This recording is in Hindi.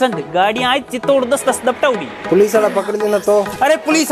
संग गाड़ियां आई चित्तौड़ 10 दपटाउडी। पुलिस वाला पकड़ देना तो। अरे पुलिस